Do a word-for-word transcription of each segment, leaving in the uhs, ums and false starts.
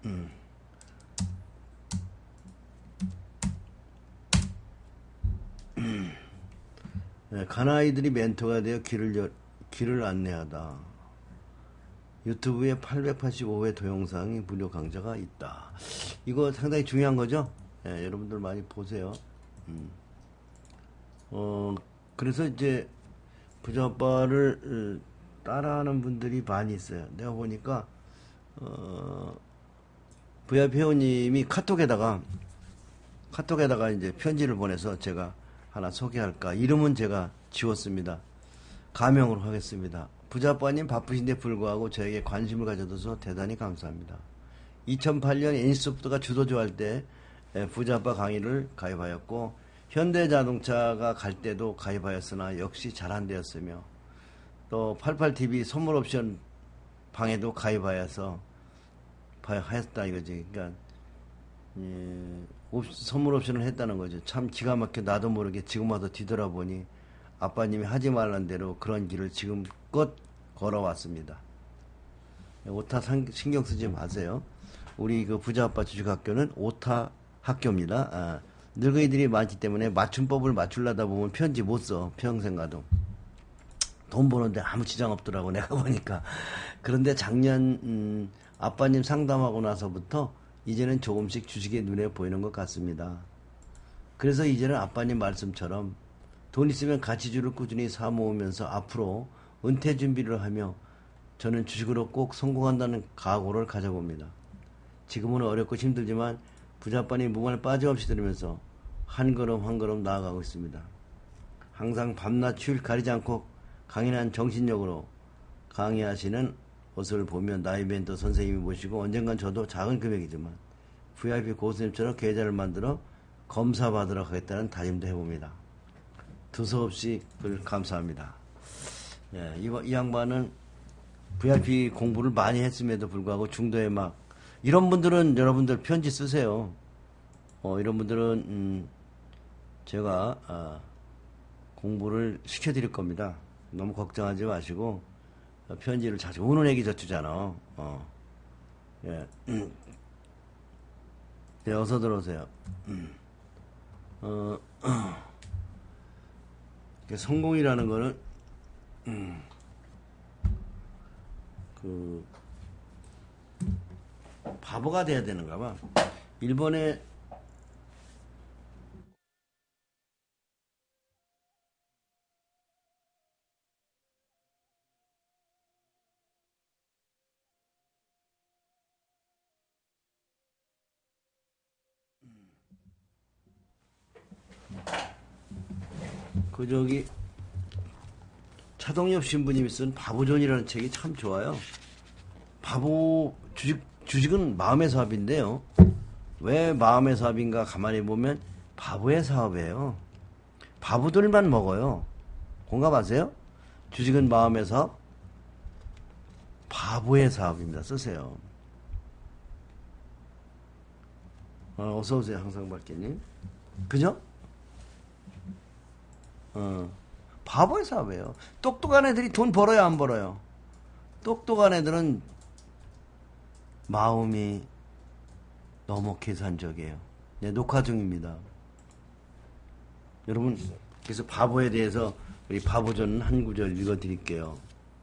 음. 네, 가나이들이 멘토가 되어 길을, 여, 길을 안내하다. 유튜브에 팔백팔십오 회 동영상이 무료 강좌가 있다. 이거 상당히 중요한 거죠? 네, 여러분들 많이 보세요. 음. 어, 그래서 이제 부자빠를 따라하는 분들이 많이 있어요. 내가 보니까, 어, 브이아이피 회원님이 카톡에다가, 카톡에다가 이제 편지를 보내서 제가 하나 소개할까. 이름은 제가 지웠습니다. 가명으로 하겠습니다. 부자빠님 바쁘신데 불구하고 저에게 관심을 가져줘서 대단히 감사합니다. 이천팔 년 애니소프트가 주도조 할 때 부자빠 강의를 가입하였고 현대자동차가 갈 때도 가입하였으나 역시 잘 안 되었으며 또 팔십팔 티비 선물 옵션 방에도 가입하여서 하였다 이거지. 그러니까 예, 옵, 선물 옵션을 했다는 거죠. 참 기가 막혀 나도 모르게 지금 와서 뒤돌아보니 아빠님이 하지 말란 대로 그런 길을 지금껏 걸어왔습니다. 오타 상, 신경 쓰지 마세요. 우리 그 부자아빠 주식학교는 오타 학교입니다. 아, 늙은이들이 많기 때문에 맞춤법을 맞추려다 보면 편지 못 써. 평생 가도. 돈 버는데 아무 지장 없더라고 내가 보니까. 그런데 작년 음, 아빠님 상담하고 나서부터 이제는 조금씩 주식이 눈에 보이는 것 같습니다. 그래서 이제는 아빠님 말씀처럼 돈 있으면 가치주를 꾸준히 사 모으면서 앞으로 은퇴 준비를 하며 저는 주식으로 꼭 성공한다는 각오를 가져봅니다. 지금은 어렵고 힘들지만 부자빠님 무관을 빠짐없이 들으면서 한 걸음 한 걸음 나아가고 있습니다. 항상 밤낮 휴일 가리지 않고 강인한 정신력으로 강의하시는 모습을 보면 나이 멘토 선생님이 모시고 언젠간 저도 작은 금액이지만 브이아이피 고수님처럼 계좌를 만들어 검사 받으러 가겠다는 다짐도 해봅니다. 두서없이 글 감사합니다. 예, 이, 이 양반은 브이아이피 공부를 많이 했음에도 불구하고 중도에 막 이런 분들은 여러분들 편지 쓰세요. 어, 이런 분들은 음, 제가 아, 공부를 시켜드릴 겁니다. 너무 걱정하지 마시고 편지를 자주 우는 애기 젖주잖아. 어. 예. 음. 네, 어서 들어오세요. 음. 어, 성공이라는 거는 음, 그 바보가 돼야 되는가 봐. 일본에 그 저기 차동엽 신부님이 쓴 바보존이라는 책이 참 좋아요. 바보 주식 주식은 마음의 사업인데요. 왜 마음의 사업인가 가만히 보면 바보의 사업이에요. 바보들만 먹어요. 공감하세요? 주식은 마음의 사업, 바보의 사업입니다. 쓰세요. 어, 어서오세요. 항상 밝게님. 그죠? 어, 바보의 사업이에요. 똑똑한 애들이 돈 벌어요, 안 벌어요? 똑똑한 애들은 마음이 너무 계산적이에요. 네, 녹화 중입니다. 여러분, 그래서 바보에 대해서 우리 바보전 한 구절 읽어드릴게요.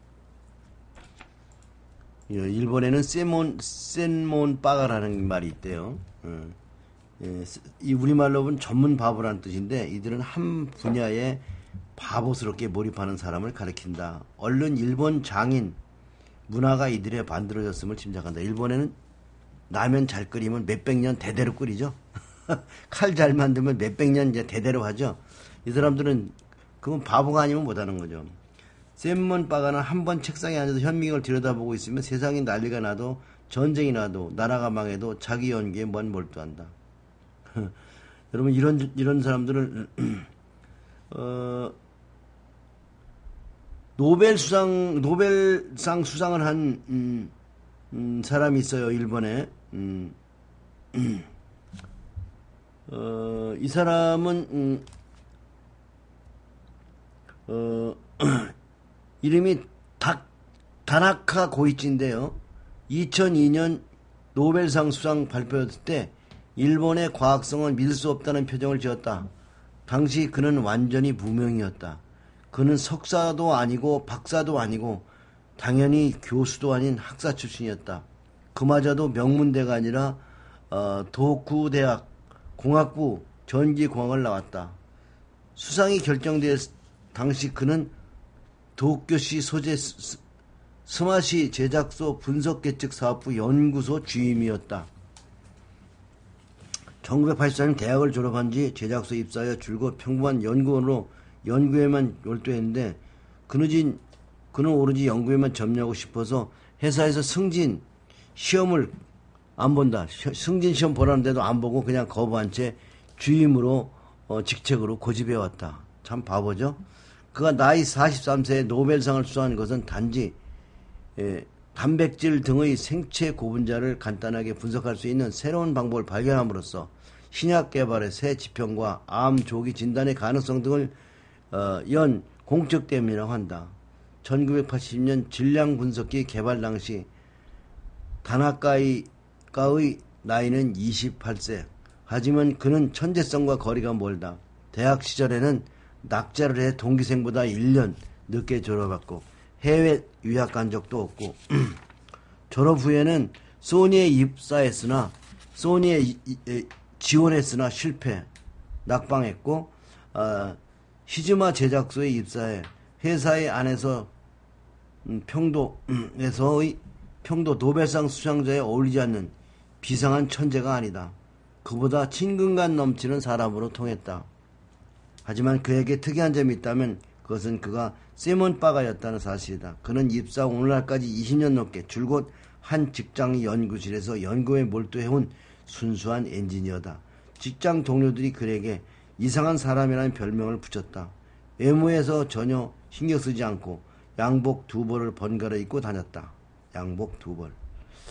일본에는 세몬, 센몬 빠가라는 말이 있대요. 예, 이 우리말로 보면 전문 바보라는 뜻인데 이들은 한 분야에 바보스럽게 몰입하는 사람을 가리킨다. 얼른 일본 장인 문화가 이들에 만들어졌음을 짐작한다. 일본에는 라면 잘 끓이면 몇백 년 대대로 끓이죠. 칼 잘 만들면 몇백 년 이제 대대로 하죠. 이 사람들은 그건 바보가 아니면 못하는 거죠. 샘먼 빠가는 한 번 책상에 앉아서 현미경을 들여다보고 있으면 세상이 난리가 나도 전쟁이 나도 나라가 망해도 자기 연기에 먼 몰두한다. 여러분 이런 이런 사람들은 어, 노벨 수상 노벨상 수상을 한 음, 음, 사람이 있어요. 일본에. 음, 어, 이 사람은 음, 어, 이름이 닥 다나카 고이치인데요. 이천이 년 노벨상 수상 발표했을 때 일본의 과학성은 믿을 수 없다는 표정을 지었다. 당시 그는 완전히 무명이었다. 그는 석사도 아니고 박사도 아니고 당연히 교수도 아닌 학사 출신이었다. 그마저도 명문대가 아니라 어, 도쿠대학 공학부 전기공학을 나왔다. 수상이 결정될 당시 그는 도쿄시 소재 스마시 제작소 분석계측 사업부 연구소 주임이었다. 천구백팔십사 년 대학을 졸업한 지 제작소 입사하여 줄곧 평범한 연구원으로 연구에만 몰두했는데 그는, 그는 오로지 연구에만 점유하고 싶어서 회사에서 승진 시험을 안 본다. 승진 시험 보라는데도 안 보고 그냥 거부한 채 주임으로 어, 직책으로 고집해왔다. 참 바보죠. 그가 나이 사십삼 세에 노벨상을 수상한 것은 단지 예, 단백질 등의 생체 고분자를 간단하게 분석할 수 있는 새로운 방법을 발견함으로써 신약 개발의 새 지평과 암 조기 진단의 가능성 등을 어, 연 공적 때문이라고 한다. 천구백팔십 년 질량 분석기 개발 당시 다나카의 나이는 이십팔 세. 하지만 그는 천재성과 거리가 멀다. 대학 시절에는 낙제를 해 동기생보다 일 년 늦게 졸업했고 해외 유학 간 적도 없고 졸업 후에는 소니에 입사했으나 소니에 이, 이, 지원했으나 실패 낙방했고 어, 히즈마 제작소에 입사해 회사의 안에서 음, 평도에서의 평도 노벨상 수상자에 어울리지 않는 비상한 천재가 아니다. 그보다 친근감 넘치는 사람으로 통했다. 하지만 그에게 특이한 점이 있다면 그것은 그가 세먼 바가였다는 사실이다. 그는 입사 오늘날까지 이십 년 넘게 줄곧 한 직장 연구실에서 연구에 몰두해온 순수한 엔지니어다. 직장 동료들이 그에게 이상한 사람이라는 별명을 붙였다. 외모에서 전혀 신경 쓰지 않고 양복 두 벌을 번갈아 입고 다녔다. 양복 두 벌.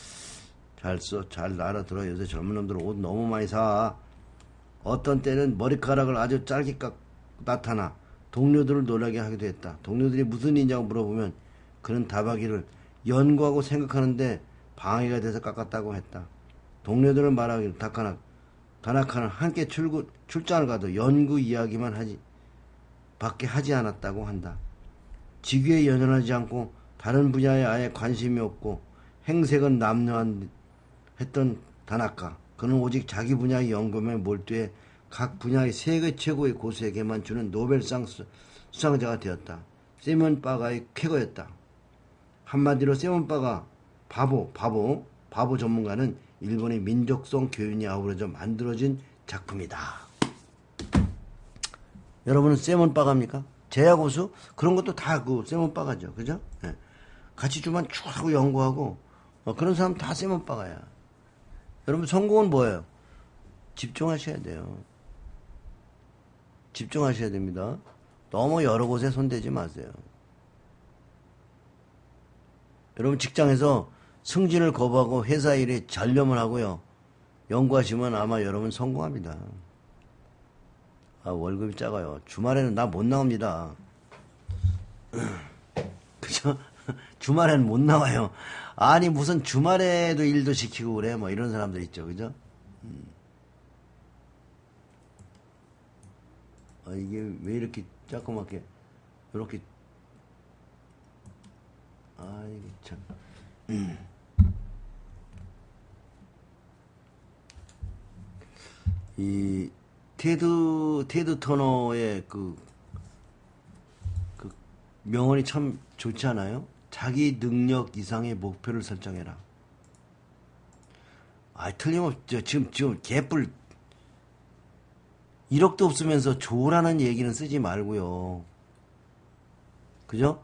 잘 써, 잘 알아들어. 요새 젊은 놈들 옷 너무 많이 사. 어떤 때는 머리카락을 아주 짧게 깎 나타나 동료들을 놀라게 하기도 했다. 동료들이 무슨 일이냐고 물어보면 그는 답하기를 연구하고 생각하는데 방해가 돼서 깎았다고 했다. 동료들은 말하기를 다카나, 다나카는 함께 출구, 출장을 가도 연구 이야기만 하지 밖에 하지 않았다고 한다. 직위에 연연하지 않고 다른 분야에 아예 관심이 없고 행색은 남루한 했던 다나카. 그는 오직 자기 분야의 연구에 몰두해 각 분야의 세계 최고의 고수에게만 주는 노벨상 수상자가 되었다. 세먼 바가의 쾌거였다. 한마디로 세먼 바가 바보, 바보, 바보 전문가는 일본의 민족성 교훈이 아우러져 만들어진 작품이다. 여러분은 세먼 바가입니까? 제야고수? 그런 것도 다 그 세먼 바가죠. 그죠? 네. 같이 주만 쭉 하고 연구하고 어, 그런 사람 다 세먼 바가야. 여러분 성공은 뭐예요? 집중하셔야 돼요. 집중하셔야 됩니다. 너무 여러 곳에 손대지 마세요. 여러분 직장에서 승진을 거부하고 회사 일에 전념을 하고요. 연구하시면 아마 여러분 성공합니다. 아, 월급이 작아요. 주말에는 나 못 나옵니다. 그죠? 주말에는 못 나와요. 아니 무슨 주말에도 일도 시키고 그래 뭐 이런 사람들 있죠. 그죠? 음. 아, 이게 왜 이렇게 자꾸맣게 이렇게 아 이게 참 음. 이 테드 테드 터너의 그, 그 명언이 참 좋지 않아요? 자기 능력 이상의 목표를 설정해라. 아, 틀림없죠. 지금, 지금, 개뿔, 일억도 없으면서 조라는 얘기는 쓰지 말고요. 그죠?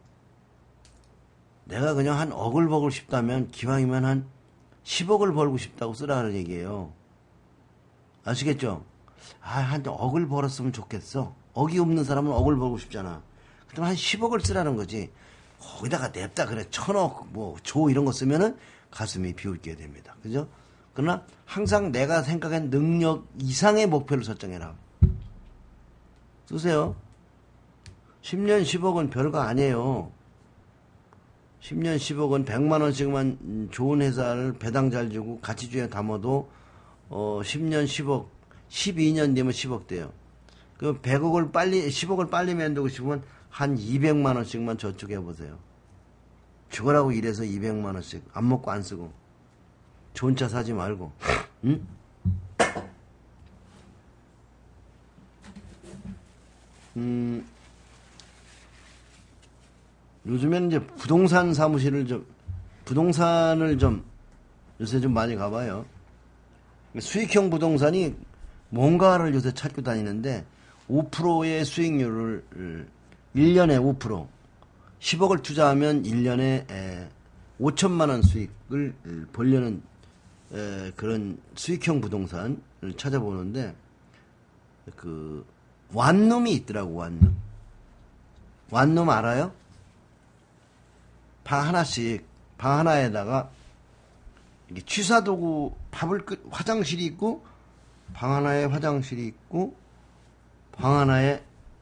내가 그냥 한 억을 벌고 싶다면, 기왕이면 한 십억을 벌고 싶다고 쓰라는 얘기예요. 아시겠죠? 아, 한 억을 벌었으면 좋겠어. 억이 없는 사람은 억을 벌고 싶잖아. 그럼 한 십억을 쓰라는 거지. 거기다가 냅다 그래 천억 뭐 조 이런 거 쓰면은 가슴이 비웃게 됩니다. 그죠? 그러나 항상 내가 생각한 능력 이상의 목표를 설정해라. 쓰세요. 십 년 십억은 별거 아니에요. 십 년 십억은 백만 원씩만 좋은 회사를 배당 잘 주고 가치주에 담아도 어 십 년 십억, 십이 년 되면 십억 돼요. 그 백억을 빨리 십억을 빨리 만들고 싶으면 한 이백만 원씩만 저축해 보세요. 죽으라고 일해서 이백만 원씩 안 먹고 안 쓰고 좋은 차 사지 말고. 응? 음, 요즘에는 이제 부동산 사무실을 좀, 부동산을 좀, 요새 좀 많이 가봐요. 수익형 부동산이 뭔가를 요새 찾고 다니는데, 오 퍼센트의 수익률을, 일 년에 오 퍼센트, 십억을 투자하면 일 년에 오천만 원 수익을 벌려는 그런 수익형 부동산을 찾아보는데, 그, 완룸이 있더라고, 완룸. 완룸 알아요? 방 하나씩, 방 하나에다가, 이게 취사도구, 밥을 끄, 화장실이 있고, 방 하나에 화장실이 있고, 방 하나에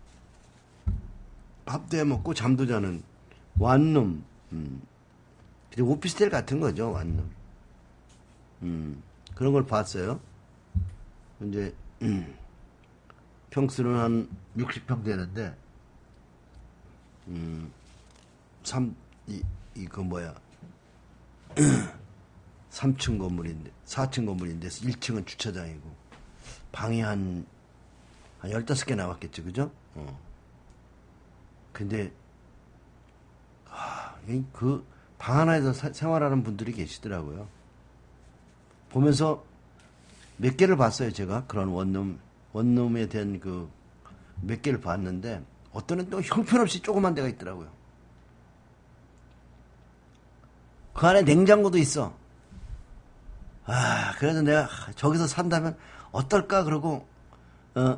밥도 해 먹고 잠도 자는 완룸. 음. 그리고 오피스텔 같은 거죠, 완룸. 음. 그런 걸 봤어요. 이제, 음. 평수는 한 육십 평 되는데, 음, 삼, 이, 이, 그 뭐야. 삼 층 건물인데, 사 층 건물인데, 일 층은 주차장이고, 방이 한, 한 열다섯 개 나왔겠죠, 그죠? 어. 근데, 아, 그, 방 하나에서 사, 생활하는 분들이 계시더라고요. 보면서 몇 개를 봤어요, 제가. 그런 원룸, 원룸에 대한 그, 몇 개를 봤는데, 어떤 애는 또 형편없이 조그만 데가 있더라고요. 그 안에 냉장고도 있어. 아, 그래서 내가 저기서 산다면 어떨까 그러고 어, 어.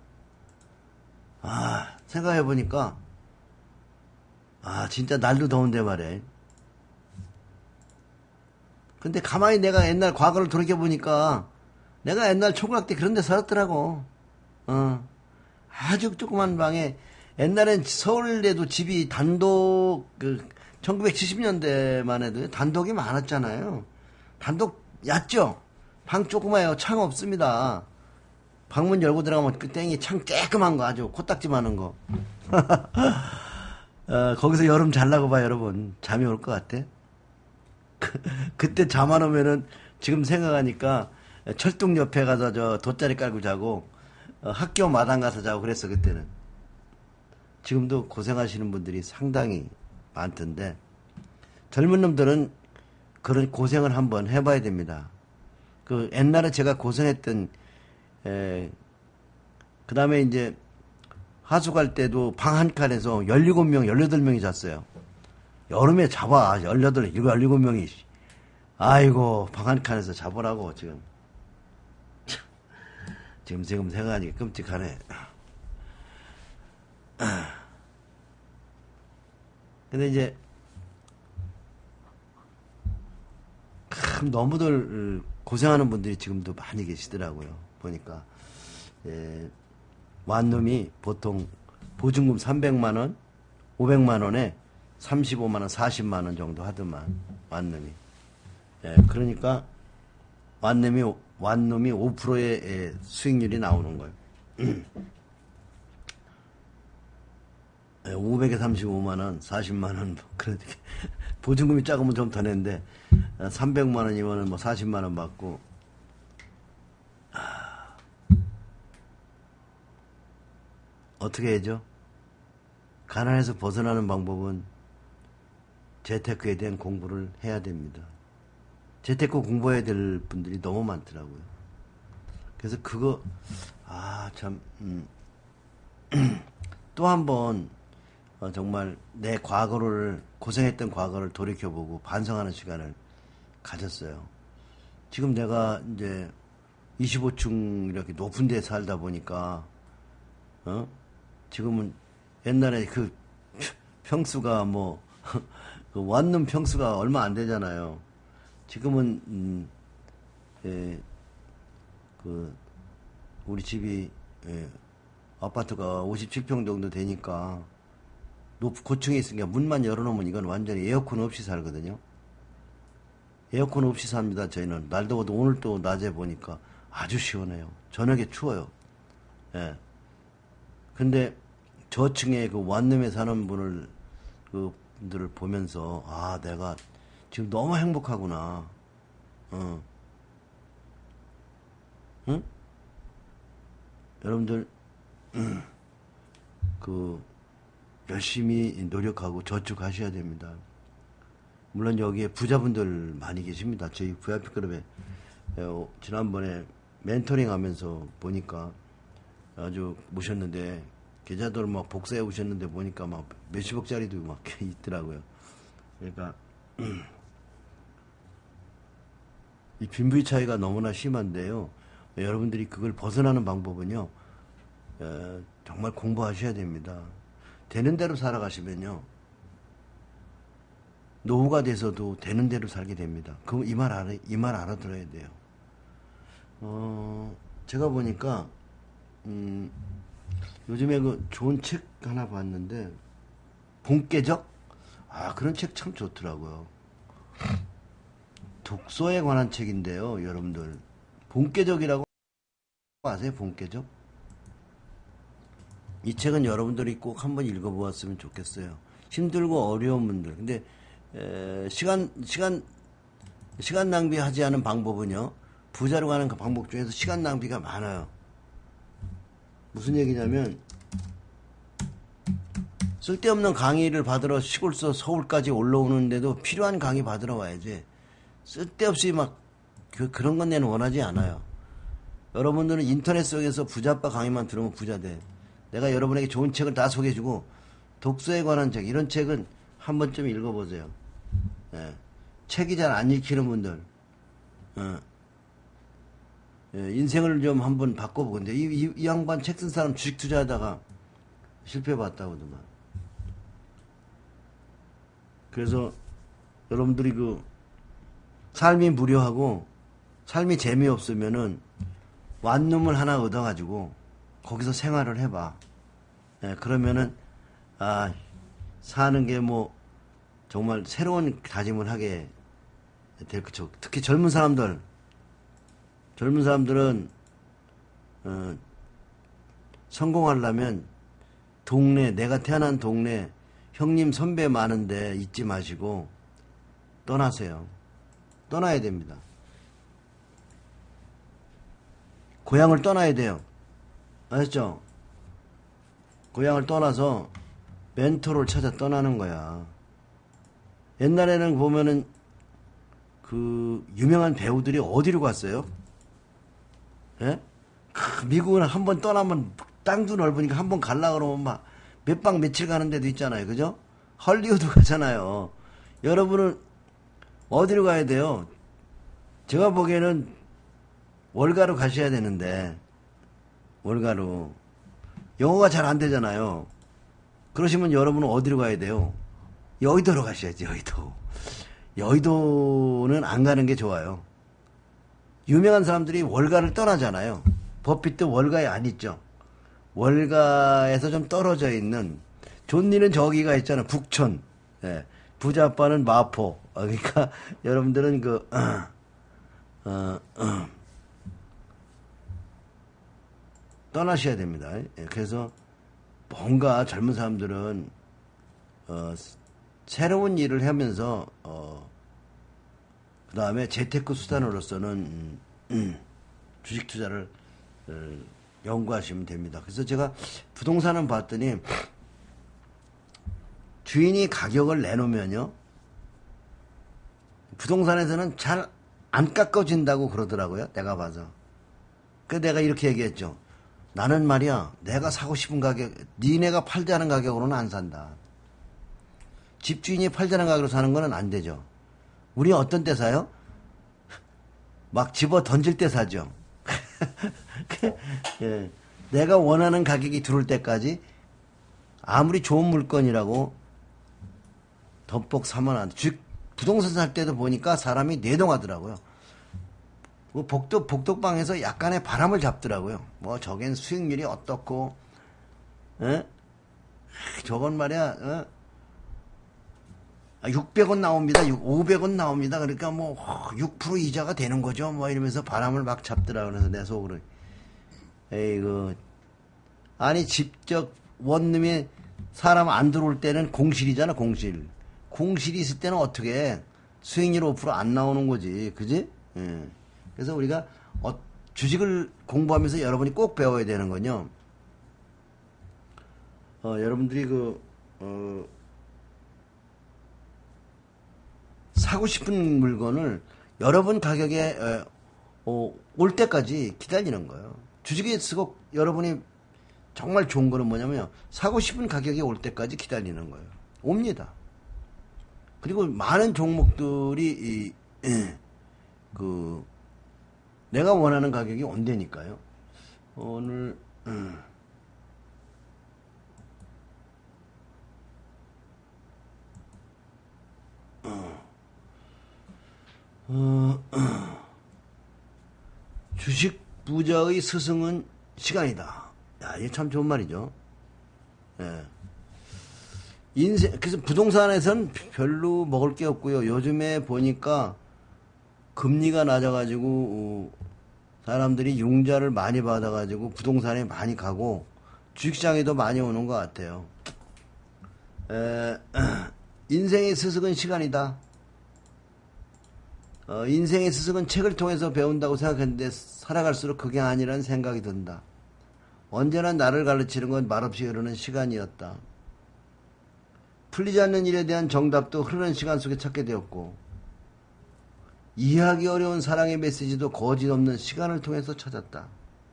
아, 생각해 보니까 아, 진짜 날도 더운데 말이야. 근데 가만히 내가 옛날 과거를 돌이켜 보니까 내가 옛날 초등학교 때 그런 데 살았더라고. 어. 아주 조그만 방에 옛날엔 서울에도 집이 단독 그 천구백칠십 년대만 해도 단독이 많았잖아요. 단독 얕죠? 방 조그마해요. 창 없습니다. 방문 열고 들어가면 그 땡이 창 쬐끔한 거 아주 코딱지 많은 거. 어, 거기서 여름 잘라고 봐 여러분. 잠이 올 것 같아. 그때 잠 안 오면은 지금 생각하니까 철동 옆에 가서 저 돗자리 깔고 자고 어, 학교 마당 가서 자고 그랬어 그때는. 지금도 고생하시는 분들이 상당히 많던데 젊은 놈들은 그런 고생을 한번 해봐야 됩니다. 그 옛날에 제가 고생했던 에, 그 다음에 이제 하수 갈 때도 방 한 칸에서 열일곱 명, 열여덟 명이 잤어요. 여름에 잡아. 열여덟, 열일곱 명이. 아이고, 방 한 칸에서 자보라고, 지금. 지금, 지금 생각하니까 끔찍하네. 근데 이제, 참 너무들 고생하는 분들이 지금도 많이 계시더라고요. 보니까. 예, 완룸이 보통 보증금 삼백만 원, 오백만 원에 삼십오만 원, 사십만 원 정도 하더만, 완룸이. 예, 그러니까, 완룸이, 완룸이 오 퍼센트의 수익률이 나오는 거예요. 예, 오백에 삼십오만 원, 사십만 원, 뭐, 그렇게. 보증금이 작으면 좀 더 낸데, 삼백만 원이면 뭐 사십만 원 받고, 어떻게 해죠? 가난에서 벗어나는 방법은 재테크에 대한 공부를 해야 됩니다. 재테크 공부해야 될 분들이 너무 많더라고요. 그래서 그거 아 참 음. 또 한 번 어, 정말 내 과거를 고생했던 과거를 돌이켜보고 반성하는 시간을 가졌어요. 지금 내가 이제 이십오 층 이렇게 높은 데 살다 보니까 어? 지금은 옛날에 그 평수가 뭐 그 원룸 평수가 얼마 안 되잖아요. 지금은 음, 예, 그 우리 집이 예, 아파트가 오십칠 평 정도 되니까 높, 고층에 있으니까 문만 열어놓으면 이건 완전히 에어컨 없이 살거든요. 에어컨 없이 삽니다. 저희는 날도 더워도 오늘 또 낮에 보니까 아주 시원해요. 저녁에 추워요. 예. 근데 저층에 그 원룸에 사는 분을 그 분들을 보면서 아 내가 지금 너무 행복하구나. 어. 응? 여러분들 음, 그 열심히 노력하고 저축하셔야 됩니다. 물론 여기에 부자분들 많이 계십니다. 저희 브이아이피 클럽에 어, 지난번에 멘토링 하면서 보니까 아주 모셨는데 계좌들 막 복사해 오셨는데 보니까 막 몇십억짜리도 막 있더라고요. 그러니까 이 빈부의 차이가 너무나 심한데요. 여러분들이 그걸 벗어나는 방법은요. 에, 정말 공부하셔야 됩니다. 되는 대로 살아가시면요. 노후가 돼서도 되는 대로 살게 됩니다. 그 이 말 알아 이 말 알아들어야 돼요. 어, 제가 보니까 음, 요즘에 그 좋은 책 하나 봤는데 본깨적? 아 그런 책 참 좋더라고요. 독서에 관한 책인데요, 여러분들. 본깨적이라고 아세요? 본깨적? 이 책은 여러분들이 꼭 한번 읽어보았으면 좋겠어요. 힘들고 어려운 분들. 근데 에, 시간 시간 시간 낭비하지 않은 방법은요. 부자로 가는 그 방법 중에서 시간 낭비가 많아요. 무슨 얘기냐면 쓸데없는 강의를 받으러 시골서 서울까지 올라오는데도 필요한 강의 받으러 와야지. 쓸데없이 막 그, 그런 건 내는 원하지 않아요. 여러분들은 인터넷 속에서 부자빠 강의만 들으면 부자 돼. 내가 여러분에게 좋은 책을 다 소개해주고 독서에 관한 책 이런 책은 한 번쯤 읽어보세요. 예. 책이 잘 안 읽히는 분들 어. 예, 인생을 좀 한번 바꿔보고 근데 이, 이, 이 양반 책 쓴 사람 주식 투자하다가 실패해봤다고 하더만. 그래서 여러분들이 그 삶이 무료하고 삶이 재미없으면은 완룸을 하나 얻어가지고 거기서 생활을 해봐. 예, 그러면은 아 사는 게 뭐 정말 새로운 다짐을 하게 될 거죠. 특히 젊은 사람들 젊은 사람들은 어, 성공하려면 동네 내가 태어난 동네 형님 선배 많은데 잊지 마시고 떠나세요. 떠나야 됩니다. 고향을 떠나야 돼요. 아셨죠? 고향을 떠나서 멘토를 찾아 떠나는 거야. 옛날에는 보면은 그 유명한 배우들이 어디로 갔어요? 예? 미국은 한번 떠나면 땅도 넓으니까 한번 갈라 그러면 막 몇 박 며칠 가는 데도 있잖아요. 그죠? 헐리우드 가잖아요. 여러분은 어디로 가야 돼요? 제가 보기에는 월가로 가셔야 되는데 월가로 영어가 잘 안 되잖아요. 그러시면 여러분은 어디로 가야 돼요? 여의도로 가셔야지. 여의도. 여의도는 안 가는 게 좋아요. 유명한 사람들이 월가를 떠나잖아요. 버핏도 월가에 안 있죠. 월가에서 좀 떨어져 있는 존니는 저기가 있잖아. 북촌. 예. 부자 아빠는 마포. 그러니까 여러분들은 그 어, 어, 어. 떠나셔야 됩니다. 예. 그래서 뭔가 젊은 사람들은 어, 새로운 일을 하면서 어, 그 다음에 재테크 수단으로서는 음, 음, 주식 투자를 어, 연구하시면 됩니다. 그래서 제가 부동산을 봤더니 주인이 가격을 내놓으면요 부동산에서는 잘 안 깎아진다고 그러더라고요. 내가 봐서. 그래서 내가 이렇게 얘기했죠. 나는 말이야 내가 사고 싶은 가격 니네가 팔자는 가격으로는 안 산다. 집주인이 팔자는 가격으로 사는 거는 안 되죠. 우리 어떤 때 사요? 막 집어 던질 때 사죠. 예. 내가 원하는 가격이 들어올 때까지 아무리 좋은 물건이라고 덤뻑 사면 안 돼. 즉 부동산 살 때도 보니까 사람이 내동하더라고요. 복도, 복덕방에서 약간의 바람을 잡더라고요. 뭐 저겐 수익률이 어떻고 에? 저건 말이야 어? 육백 원 나옵니다. 오백 원 나옵니다. 그러니까 뭐 육 퍼센트 이자가 되는 거죠. 뭐 이러면서 바람을 막 잡더라. 그래서 내 속으로 에이그 아니 직접 원룸에 사람 안 들어올 때는 공실이잖아. 공실. 공실이 있을 때는 어떻게 해? 수익률 오 퍼센트 안 나오는 거지. 그지? 예. 그래서 우리가 어, 주식을 공부하면서 여러분이 꼭 배워야 되는 건요. 어, 여러분들이 그 어, 사고 싶은 물건을 여러분 가격에 어, 어, 올 때까지 기다리는 거예요. 주식에 쓰고 여러분이 정말 좋은 거는 뭐냐면요. 사고 싶은 가격이 올 때까지 기다리는 거예요. 옵니다. 그리고 많은 종목들이 이, 예, 그 내가 원하는 가격이 온다니까요. 오늘 음. 어, 어, 주식 부자의 스승은 시간이다. 야, 이게 참 좋은 말이죠. 예. 인생, 그래서 부동산에선 별로 먹을 게 없고요. 요즘에 보니까 금리가 낮아가지고, 어, 사람들이 융자를 많이 받아가지고 부동산에 많이 가고, 주식시장에도 많이 오는 것 같아요. 에, 인생의 스승은 시간이다. 어, 인생의 스승은 책을 통해서 배운다고 생각했는데, 살아갈수록 그게 아니라는 생각이 든다. 언제나 나를 가르치는 건 말없이 흐르는 시간이었다. 풀리지 않는 일에 대한 정답도 흐르는 시간 속에 찾게 되었고, 이해하기 어려운 사랑의 메시지도 거짓 없는 시간을 통해서 찾았다.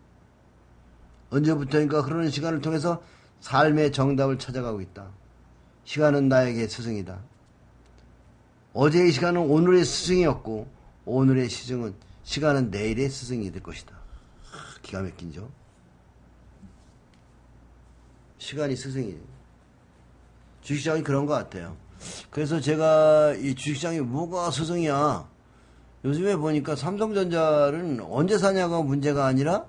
언제부터인가 흐르는 시간을 통해서 삶의 정답을 찾아가고 있다. 시간은 나에게 스승이다. 어제의 시간은 오늘의 스승이었고, 오늘의 시승은, 시간은 내일의 스승이 될 것이다. 기가 막힌죠? 시간이 스승이에요. 주식시장이 그런 것 같아요. 그래서 제가 이 주식시장이 뭐가 스승이야? 요즘에 보니까 삼성전자는 언제 사냐가 문제가 아니라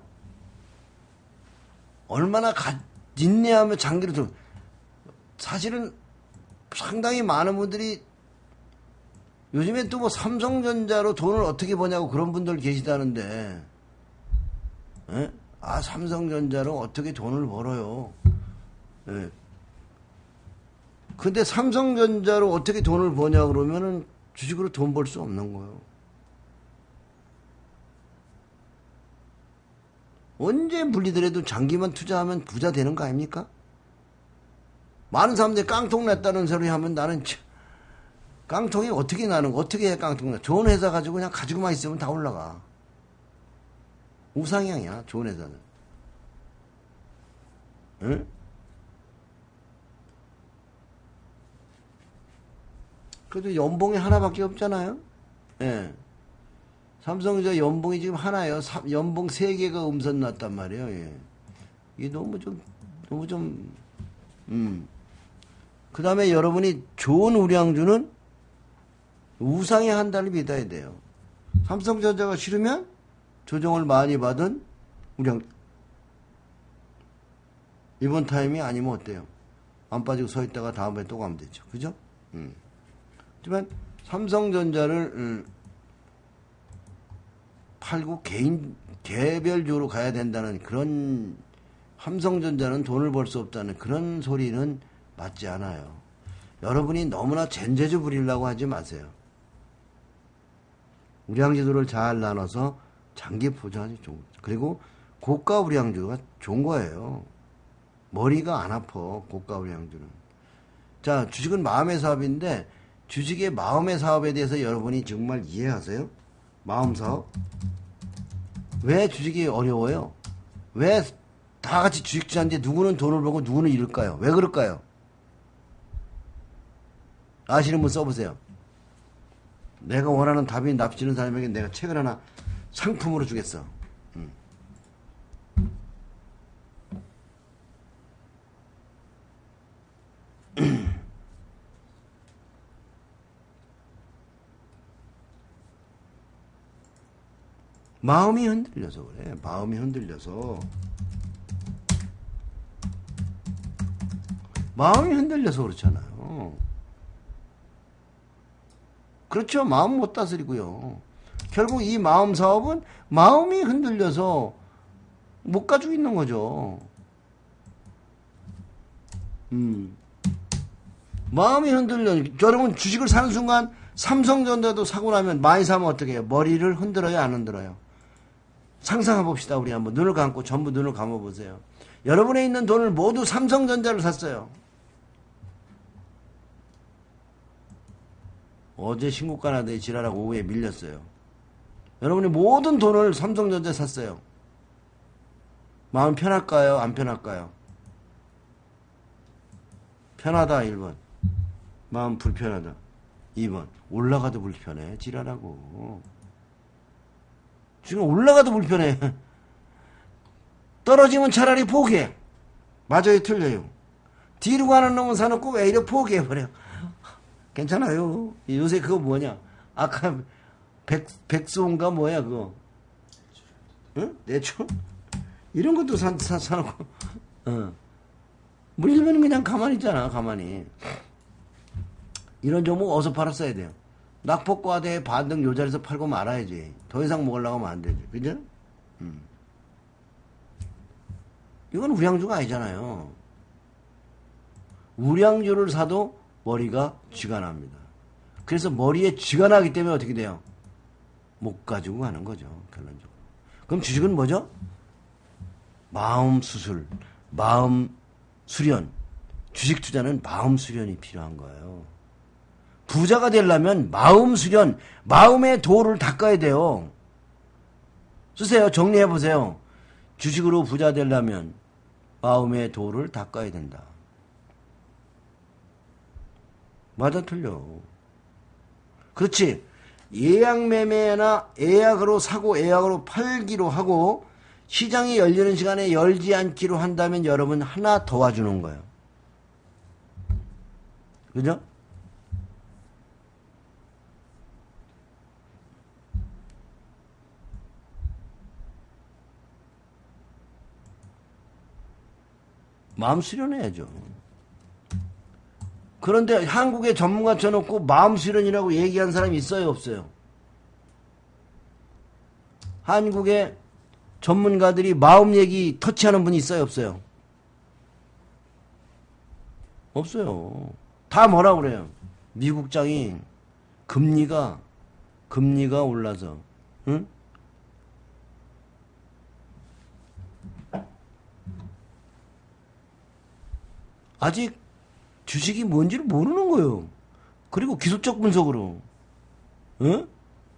얼마나 가, 인내하며 장기를 들 사실은 상당히 많은 분들이 요즘에 또 뭐 삼성전자로 돈을 어떻게 버냐고 그런 분들 계시다는데, 에? 아, 삼성전자로 어떻게 돈을 벌어요? 예. 근데 삼성전자로 어떻게 돈을 버냐 그러면은 주식으로 돈 벌 수 없는 거예요. 언제 물리더라도 장기만 투자하면 부자 되는 거 아닙니까? 많은 사람들이 깡통 냈다는 소리 하면 나는 참, 깡통이 어떻게 나는 거 어떻게 해 깡통 나? 좋은 회사 가지고 그냥 가지고만 있으면 다 올라가. 우상향이야 좋은 회사는. 응? 그래도 연봉이 하나밖에 없잖아요. 예. 삼성전자 연봉이 지금 하나예요. 연봉 세 개가 음선 났단 말이에요. 예. 이게 너무 좀 너무 좀 음. 그 다음에 여러분이 좋은 우량주는 우상의 한 달을 믿어야 돼요. 삼성전자가 싫으면 조정을 많이 받은 우량 이번 타임이 아니면 어때요? 안 빠지고 서 있다가 다음번에 또 가면 되죠. 그죠? 음. 하지만 삼성전자를 음, 팔고 개인 개별적으로 가야 된다는 그런 삼성전자는 돈을 벌 수 없다는 그런 소리는 맞지 않아요. 여러분이 너무나 젠제주 부리려고 하지 마세요. 우량주들을 잘 나눠서 장기 보존하기 좋은 거죠. 그리고 고가 우량주가 좋은 거예요. 머리가 안 아파 고가 우량주는. 자, 주식은 마음의 사업인데 주식의 마음의 사업에 대해서 여러분이 정말 이해하세요? 마음 사업? 왜 주식이 어려워요? 왜 다 같이 주식주한데 누구는 돈을 벌고 누구는 잃을까요? 왜 그럴까요? 아시는 분 써보세요. 내가 원하는 답이 납치는 사람에게 내가 책을 하나 상품으로 주겠어. 음. 마음이 흔들려서 그래. 마음이 흔들려서. 마음이 흔들려서 그렇잖아요. 그렇죠. 마음 못 다스리고요. 결국 이 마음 사업은 마음이 흔들려서 못 가지고 있는 거죠. 음. 마음이 흔들려. 여러분 주식을 사는 순간 삼성전자도 사고 나면 많이 사면 어떻게 해요? 머리를 흔들어요? 안 흔들어요? 상상해 봅시다. 우리 한번 눈을 감고 전부 눈을 감아 보세요. 여러분에 있는 돈을 모두 삼성전자를 샀어요. 어제 신고가 나더니 지랄하고 오후에 밀렸어요. 여러분이 모든 돈을 삼성전자에 샀어요. 마음 편할까요? 안 편할까요? 편하다 일 번. 마음 불편하다 이 번. 올라가도 불편해. 지랄하고. 지금 올라가도 불편해. 떨어지면 차라리 포기해. 맞아요, 틀려요. 뒤로 가는 놈은 사놓고 외려 포기해버려. 괜찮아요. 요새 그거 뭐냐. 아까 백, 백수인가 뭐야 그거. 응? 내추? 이런 것도 사, 사, 사놓고. 어. 물리면 그냥 가만히 있잖아. 가만히. 이런 종목 어서 팔았어야 돼요. 낙폭과대 반등 요 자리에서 팔고 말아야지. 더 이상 먹으려고 하면 안 되지. 그죠? 음. 이건 우량주가 아니잖아요. 우량주를 사도 머리가 쥐가 납니다. 그래서 머리에 쥐가 나기 때문에 어떻게 돼요? 못 가지고 가는 거죠. 결론적으로. 그럼 주식은 뭐죠? 마음 수술, 마음 수련. 주식 투자는 마음 수련이 필요한 거예요. 부자가 되려면 마음 수련, 마음의 도를 닦아야 돼요. 쓰세요. 정리해 보세요. 주식으로 부자 되려면 마음의 도를 닦아야 된다. 맞아 틀려. 그렇지. 예약 매매나 예약으로 사고 예약으로 팔기로 하고 시장이 열리는 시간에 열지 않기로 한다면 여러분 하나 더 와주는 거예요. 그죠? 마음 수련해야죠. 그런데 한국의 전문가 쳐놓고 마음 수련이라고 얘기한 사람이 있어요, 없어요? 한국의 전문가들이 마음 얘기 터치하는 분이 있어요, 없어요? 없어요. 다 뭐라 그래요? 미국장이 금리가 금리가 올라서, 응? 아직 주식이 뭔지를 모르는 거예요. 그리고 기술적 분석으로, 응?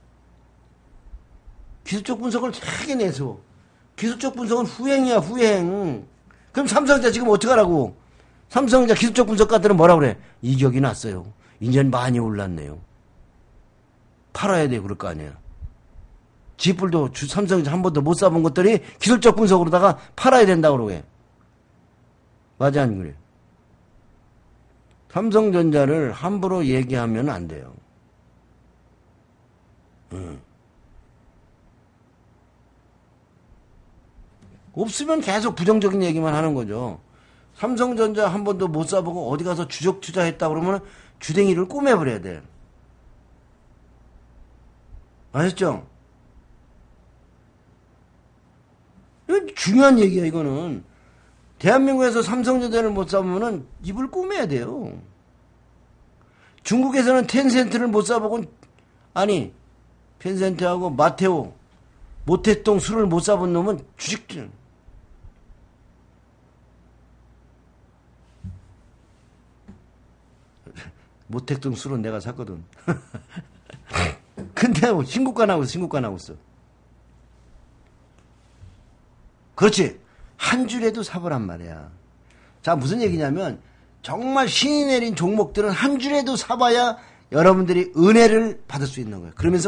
기술적 분석을 되게 내서 기술적 분석은 후행이야, 후행. 그럼 삼성전자 지금 어떡하라고? 삼성전자 기술적 분석가들은 뭐라 그래? 이격이 났어요. 이제는 많이 올랐네요. 팔아야 돼, 그럴 거 아니야. 지뿔도 삼성전자 한 번도 못 사본 것들이 기술적 분석으로다가 팔아야 된다고 그러게. 맞아, 안 그래? 삼성전자를 함부로 얘기하면 안 돼요. 응. 없으면 계속 부정적인 얘기만 하는 거죠. 삼성전자 한 번도 못 사보고 어디 가서 주적 투자했다 그러면 주댕이를 꼬매버려야 돼. 아셨죠? 이건 중요한 얘기야, 이거는. 대한민국에서 삼성전자를 못 사보면은 입을 꼬매야 돼요. 중국에서는 텐센트를 못 사보고, 아니, 텐센트하고 마테오, 모태똥 술을 못 사본 놈은 주식, 모택동 술은 내가 샀거든. 근데 신고가 나고 있어, 신고가 나고 있어. 그렇지. 한 줄에도 사보란 말이야. 자, 무슨 얘기냐면 정말 신이 내린 종목들은 한 줄에도 사봐야 여러분들이 은혜를 받을 수 있는 거예요. 그러면서